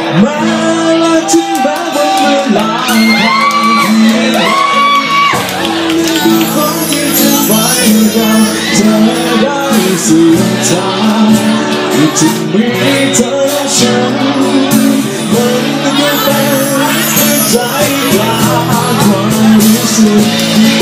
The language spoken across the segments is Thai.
มาและถึงแม้วันเวลาผ่านดูคนที่จะไว้เราเธอได้สู่ทางที่มีเธอและฉันมันก็เป็นใจกลางความรู้สึก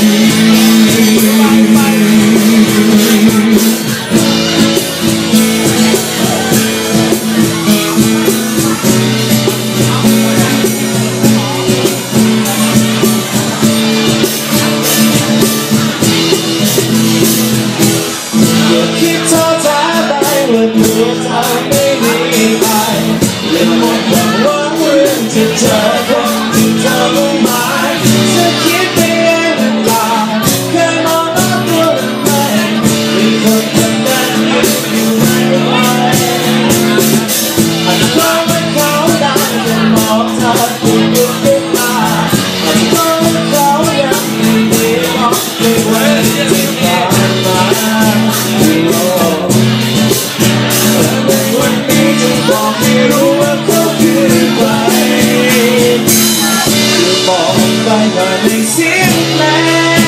คิดท้อแท้ได้วันนี้ทางไม่มีไปเล่นหมดความหวังเรื่องที่เธอคนที่เธอรู้ไหมจะคิดไปเองหรือเปล่าแค่มองหน้าตัวเองมีคนคนนั้นอยู่ในใจอาจจะเป็นเขาได้แต่มองเธอพูดอยู่ขึ้นมาอาจจะเป็นเขายังไม่ดีมองไม่ไหวที่ผ่านมาบอกไม่รู้ว่าเขาคือใครจะบอกไปว่าในเสียงแม่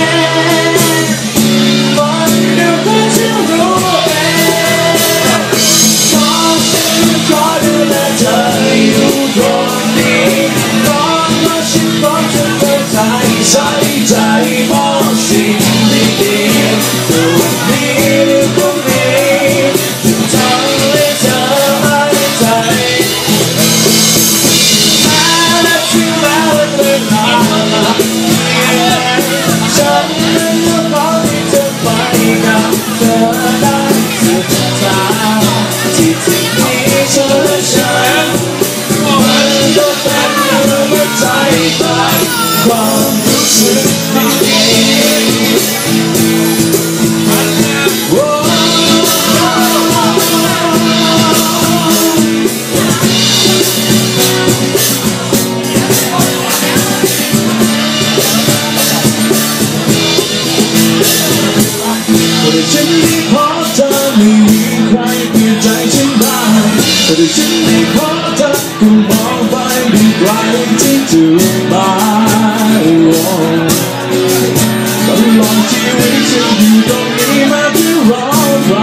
ฟังเดี๋ยวก็จะรู้เองขอฉันขอดูแลเธออยู่ตรงนี้ขอว่าฉันขอเธอเข้าใจใส่ใจมองสิ่งดีๆตรงนี้หรือตรงนี้จะทำให้เธอฉันนั้นก็ขอที่จะไปกับเธอได้สุดทางที่ที่มีเธอและฉันมันก็เป็นหัวใจตายความรู้สึกดีแต่ฉันไม่ขอเธอไม่มีใครเปลี่ยนใจฉันได้แต่ฉันไม่ขอเธอก็มองไปไม่ไกลที่จุดหมายตลอดชีวิตฉันอยู่ตรงนี้มาเพื่อรอใคร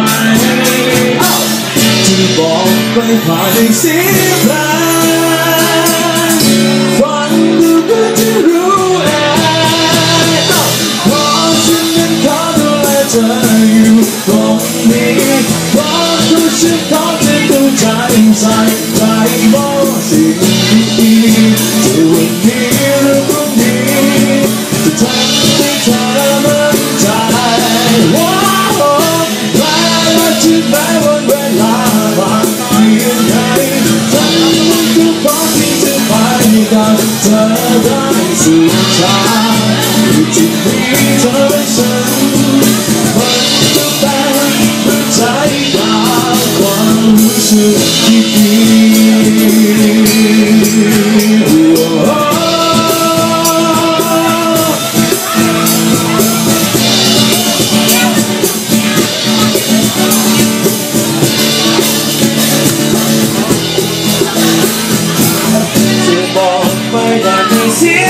ที่บอกไปผ่านในเสียงเพลงฟังดูก็จะรู้เองเพราะฉันนั้นขอดูแลเธออยู่ตรงนี้เพราะตัวฉันขอจะเข้าใจใส่ใจมองสิ่งดีๆจะวันนี้หรือพรุ่งนี้จะทำให้เธอมั่นใจว่าแม้ว่าถึงแม้วันเวลาผ่านเพียงใดฉันก็ขอที่จะไปกับเธอได้สุดทางที่มีเธอและฉันมันก็เป็นหัวใจกลางความรู้สึกดีจะบอกไปได้ในเสีย